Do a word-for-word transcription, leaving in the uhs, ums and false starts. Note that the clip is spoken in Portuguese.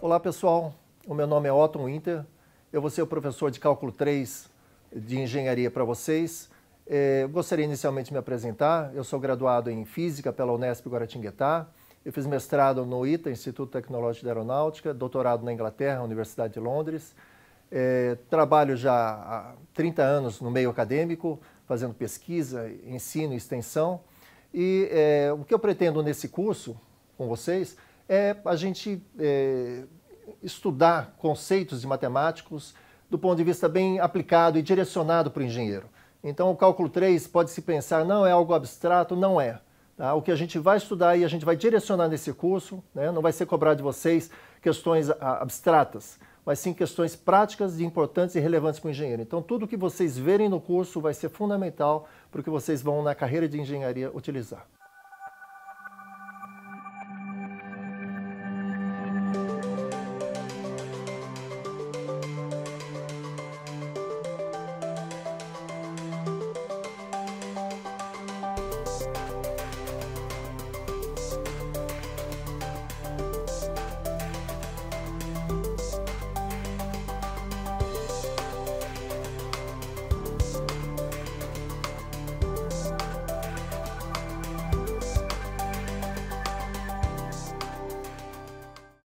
Olá pessoal, o meu nome é Otton Winter, eu vou ser o professor de Cálculo três de Engenharia para vocês. Eu gostaria inicialmente de me apresentar, eu sou graduado em Física pela Unesp Guaratinguetá, eu fiz mestrado no I T A, Instituto Tecnológico de Aeronáutica, doutorado na Inglaterra, Universidade de Londres. É, trabalho já há trinta anos no meio acadêmico, fazendo pesquisa, ensino e extensão. E é, o que eu pretendo nesse curso com vocês é a gente é, estudar conceitos de matemáticos do ponto de vista bem aplicado e direcionado para o engenheiro. Então, o cálculo três pode-se pensar, não é algo abstrato, não é. Tá? O que a gente vai estudar e a gente vai direcionar nesse curso, né, não vai ser cobrado de vocês questões abstratas, mas sim questões práticas, importantes e relevantes para o engenheiro. Então, tudo que vocês verem no curso vai ser fundamental para o que vocês vão na carreira de engenharia utilizar.